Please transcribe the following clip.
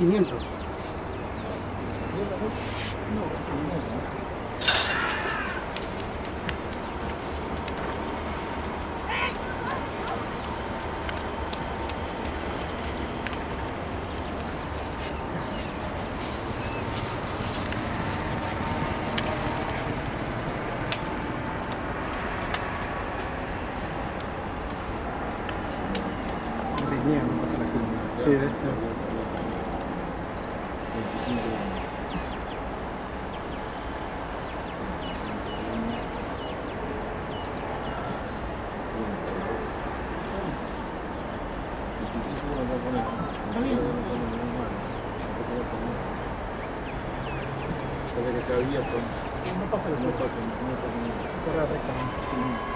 500. No pasa la curva. Sí, de hecho. 25. Que sea abierto. No pasa la curva. No pasa. Corre recta.